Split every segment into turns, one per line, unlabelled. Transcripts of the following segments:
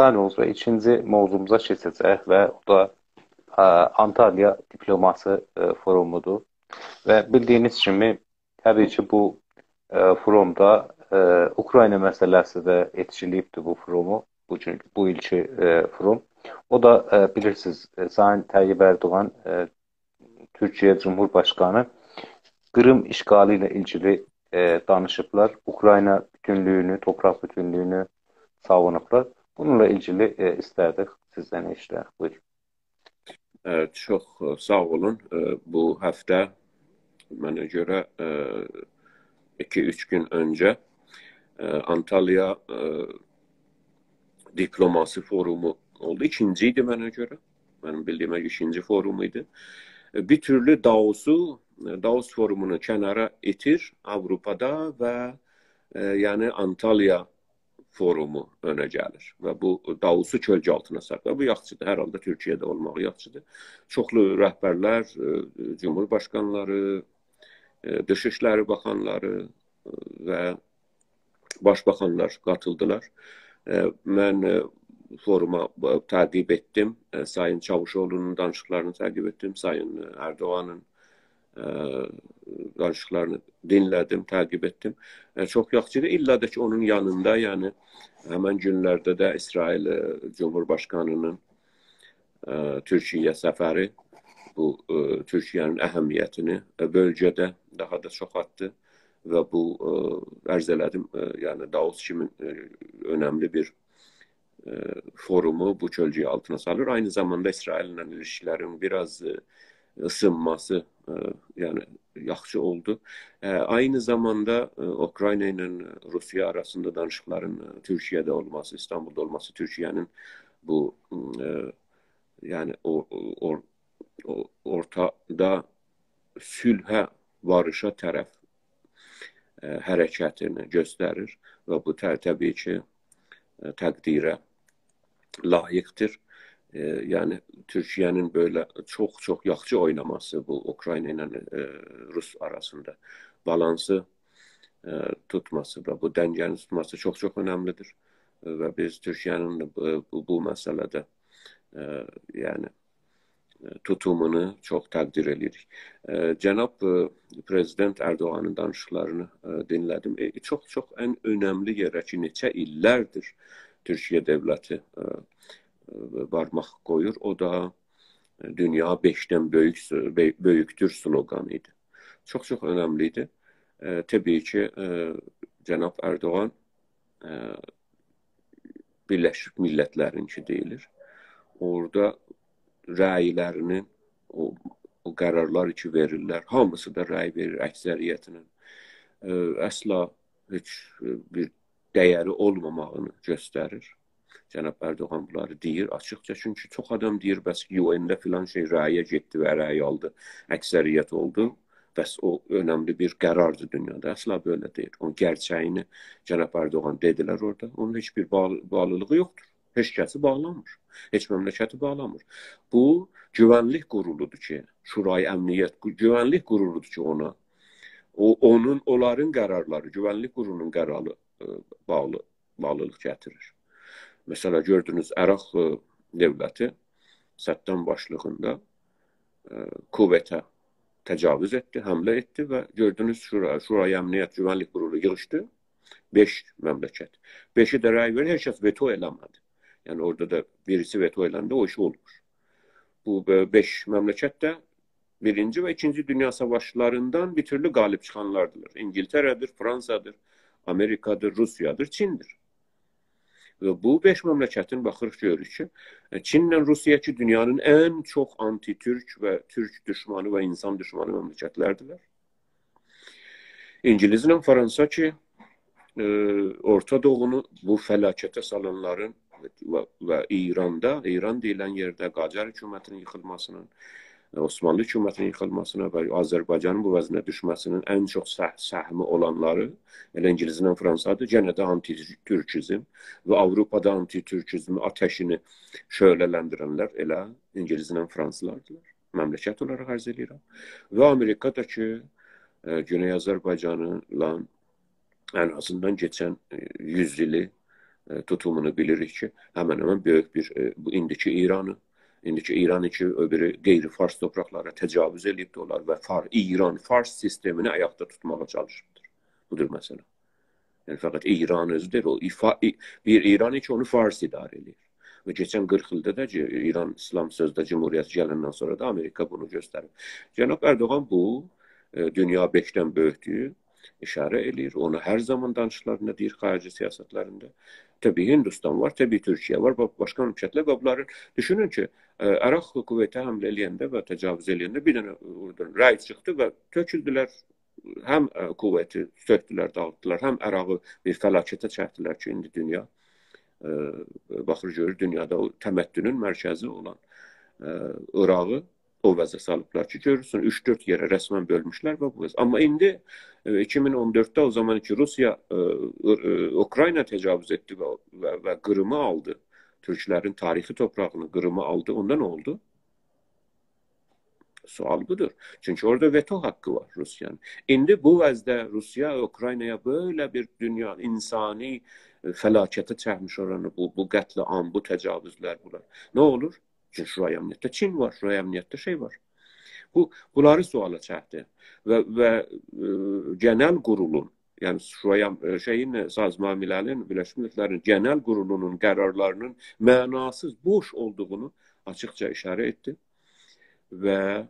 sağ olun və ikinci mövzumuza keçəcək və o da Antalya Diploması Forumudur. Və bildiyiniz kimi, təbii ki, bu forumda Ukrayna məsələsi də etkiləyibdir bu forumu, bu ilki forum. O da bilirsiniz, Sayın Tayyip Erdoğan, Türkiye Cumhurbaşkanı Qırım işğalı ilə ilgili danışıblar. Ukrayna bütünlüyünü, torpaq bütünlüyünü savunublar. Bununla ilgili istərdik sizdən eşidək. Buyurun.
Evet, çox sağ olun. Bu həftə mənə görə 2-3 gün öncə Antalya Diplomasi Forumu oldu. İkinci idi mənə görə. Mənim bildiyimə ikinci forum idi. Bir türlü Davos forumunu kənara itir Avropada və yəni Antalya forumu önə gəlir və bu Davosu kölgə altına saxlar. Bu yaxşıdır. Hər halda Türkiyədə olmağı yaxşıdır. Çoxlu rəhbərlər, cumhurbaşqanları, dışişləri baxanları və başbaxanlar qatıldılar. Mən foruma təqib etdim. Sayın Çavuşoğlu'nun danışıqlarını təqib etdim. Sayın Erdoğan'ın danışıqlarını dinlədim, təqib etdim. Çox yaxşıdır. İlla da ki, onun yanında, yəni həmən günlərdə də İsrail Cumhurbaşqanının Türkiyə səfəri bu Türkiyənin əhəmiyyətini bölgədə daha da çoxaltdı və bu ərz elədim, yəni Davos kimi önəmli bir forumu bu kölgə altına salır. Aynı zamanda İsraillə ilişkilərin biraz ısınması yani yaxşı oldu. Aynı zamanda Ukrayna ile Rusya arasında danışıqların Türkiye'de olması, İstanbul'da olması, Türkiye'nin bu yani ortada sülhə, barışa tərəf hərəkətini göstərir və bu təbii ki təqdirə layıqdır. Yani Türkiye'nin böyle çok yaxşı oynaması bu Ukrayna ile Rus arasında balansı tutması ve bu dəngəni tutması çok önemlidir. Ve biz Türkiye'nin bu məsələdə yani tutumunu çok təqdir edirik. Cənab Prezident Erdoğan'ın danışıqlarını dinlədim. Çok en önemli yerə ki, neçə illərdir Türkiye dövləti barmaq qoyur. O da dünya 5'ten böyüktür sloganıydı. Çok önemliydi. Tabii ki Cənab Erdoğan Birləşmiş Millətlərinki deyilir. Orada rəylərinin o qərarlar ki verirlər. Hamısı da rəy verir əksəriyyətinin. Əsla heç bir dəyəri olmamağını göstərir. Cənab Erdoğan bunları deyir açıqca. Çünki çox adam deyir, bəs UN-də filan şey rəyə getdi və rəy aldı. Əksəriyyət oldu. Bəs o önəmli bir qərardır dünyada. Əsla belə deyir. Onun gerçəyini Cənab Erdoğan dedilər orada. Onun heç bir bağlılığı yoxdur. Heç kəsi bağlamır. Heç məmləkəti bağlamır. Bu güvənlik quruludur ki, Şurayı Əmniyyət güvənlik quruludur ki ona. Onların qərarları, güvənlik qurulunun qərarı bağlılıq gətirir. Mesela gördünüz Əraq dövləti Səddam başlığında Kuvvetə təcavüz etdi, həmlə etdi və gördünüz Şurayı Əmniyyət Güvənlik Qurulu yığışdı. 5 məmləkət. 5'i də rəy verir, hər kəs veto eləmədi. Yəni orada da birisi veto eləndə o iş olmur. Bu 5 məmləkət də birinci və ikinci dünya savaşlarından bir türlü qalib çıxanlardır. İngiltərədir, Fransadır, Amerikadır, Rusiyadır, Çindir. Və bu 5 məmləkətin baxırıq görürük ki, Çinlə Rusiya ki dünyanın ən çox anti-Türk və Türk düşmanı və insan düşmanı məmləkətlərdirlər. İngilizlə Fransa ki Orta Doğunu bu fəlakətə salanların və İran deyilən yerdə Qacar hökumətinin yıxılmasının, Osmanlı hökumətinin yıxılmasına və Azərbaycanın bu vəzinə düşməsinin ən çox səhmi olanları elə İngilizlə Fransadır. Yenə də anti-Türkizm və Avropada anti-Türkizm ateşini şöhlələndirənlər elə İngilizlə Fransızlardılar. Məmləkət olaraq arz edirəm. Və Amerikada ki, Güney Azərbaycanla ən azından geçən 100 ili tutumunu bilirik ki, hemen böyük bir bu indiki İran ki öbürü qeyri-Fars topraklara təcavüz edib dolar və İran-Fars sistemini ayaqda tutmağa çalışıbdır. Budur məsələ. Yəni fəqət İran özüdür, bir İran ki onu Fars idarə edir. Və keçən 40 ildə də İran İslam Sözdə Cumhuriyyəti gələndən sonra da Amerika bunu göstərib. Cənab Erdoğan bu dünya 5-dən böyükdür işarə edir. Onu hər zaman danışıqlarında deyir, xarici siyasətlərində. Təbii Hindistan var, təbii Türkiyə var, başqa ölkələr və bunların düşünün ki, Əraq qüvvətə həmlə eləyəndə və təcavüz eləyəndə bir dənə oradan rəy çıxdı və töküldülər. Həm qüvvəti söktülər, dağıtdılar, həm Ərağı bir fəlakətə çəkdilər ki, indi dünya baxır görür, dünyada o təməddünün mərkəzi olan Irağı o vəzə salıblar ki, görürsün, 3-4 yerə rəsmən bölmüşlər və bu vəzə. Amma indi 2014'də o zaman ki Rusiya Ukrayna təcavüz etdi və Qırımı aldı. Türklərin tarixi toprağını Qırımı aldı. Onda nə oldu? Sual budur. Çünkü orada veto hakkı var Rusya'nın. Şimdi bu vəzdə Rusya Ukraynaya böyle bir dünya insani fəlakətə çəkmiş oranı bu qətliam, bu təcavüzlər bunlar. Ne olur? Çünkü Şuraya Əmniyyətdə Çin var, Şuraya Əmniyyətdə şey var. Bunları suala çəkdi və genel qurulun, yani Şuraya Sazma Millərin, Birləşmiş Millətlərin genel qurulunun qərarlarının mənasız, boş olduğunu açıkça işarə etdi. Və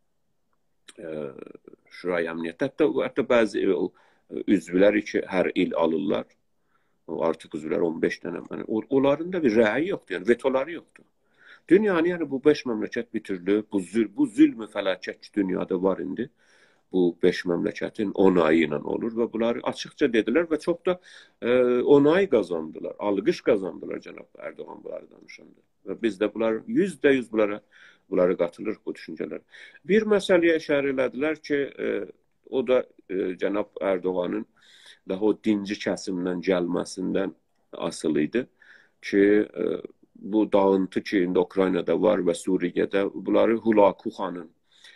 Şuraya Əmniyyətdə hətta bəzi üzvlər ki, hər il alırlar. Artıq üzvlər 15 dənə. Onların da bir rəyi yoxdur, yəni vetoları yoxdur. Dünyanı, yəni bu 5 məmləkət bitirdi. Bu zülm fəlakət ki, dünyada var indi. Bu 5 məmləkətin onayı ilə olur və bunları açıqca dedilər və çox da onay qazandılar, alqış qazandılar cənab Erdoğan bunları danışanda. Və biz də bunlar %100 bunlara qatılırıq bu düşüncələr. Bir məsələyə işarə elədilər ki, o da cənab Erdoğanın daha o dinci kəsimdən gəlməsindən asılı idi ki, bu dağıntı ki, indi Ukraynada var və Suriyədə, bunları Hulakuxanın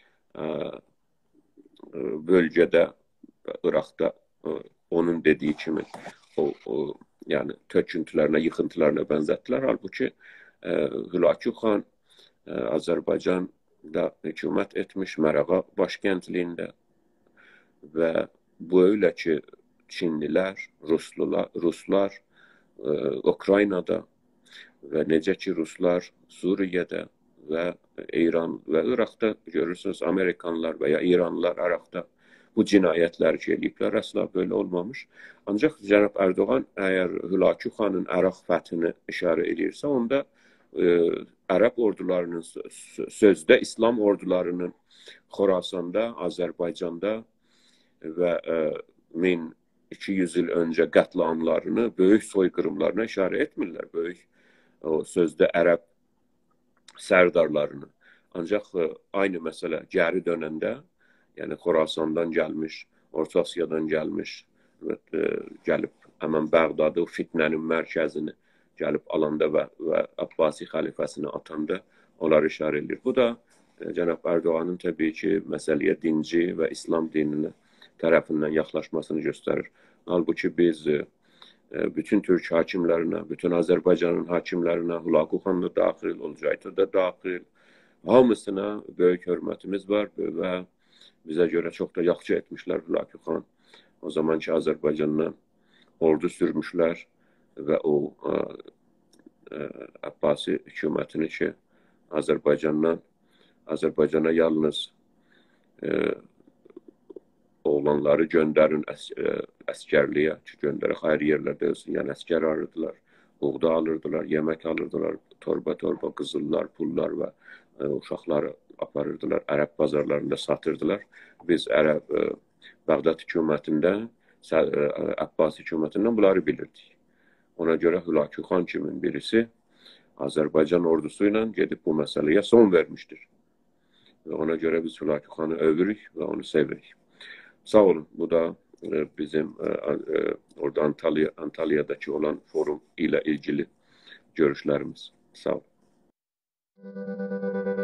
bölgədə, Irak'da onun dediği kimi yani töküntülerine, yıkıntılarına benzətdilər. Halbuki Hulakuxan Azərbaycanda hükümet etmiş Mərağa başkəntliyində və böyle ki Çinlilər, Ruslar Ukraynada və necə ki Ruslar Suriyədə və İran və Irak'ta görürsünüz Amerikanlar veya İranlılar Irak'ta bu cinayətləri ki eləyiblər, əsla böyle olmamış. Ancaq cənab Erdoğan əgər Hulakuxanın Irak fəthini işarə edirsə, onda Ərəb ordularının sözdə İslam ordularının Xorasanda, Azərbaycanda və 1200 il öncə qətliamlarını, böyük soyqırımlarına işarə etmirlər. Böyük o sözdə Ərəb sərdarlarını. Ancaq aynı məsələ geri dönəndə, yəni Xorasandan gəlmiş, Orta Asiyadan gəlmiş, gəlib həmən Bəğdadı, fitnənin mərkəzini gəlib alanda və Abbasi xəlifəsini atanda onlar işarə edir. Bu da cənab Erdoğanın təbii ki, məsələyə dinci və İslam dininin tərəfindən yaxlaşmasını göstərir. Halbuki biz bütün Türk hakimlərinə, bütün Azərbaycanın hakimlərinə, Hulakuxan da daxil, Olcayto da daxil, hamısına böyük hörmətimiz var və bizə görə çox da yaxşı etmişlər Hulakuxan. O zamanki Azərbaycandan ordu sürmüşlər və o Abbasi hükümətini ki Azərbaycana yalnız oğlanları göndərin əskərliyə ki, göndərək ayrı yerlərdə ölsün. Yəni əskər alırdılar, buğda alırdılar, yemək alırdılar, torba qızıllar, pullar və uşaqları aparırdılar, Ərəb bazarlarında satırdılar. Biz Bağdad hökumətindən, Abbasi hökumətindən bunları bilirdik. Ona görə Hulakuxan kimin birisi Azərbaycan ordusu ilə gedib bu məsələyə son vermişdir. Və ona görə biz Hulakuxanı övürük və onu sevirik. Sağ olun. Bu da bizim orada Antalya'daki olan forum ile ilgili görüşlerimiz. Sağ olun.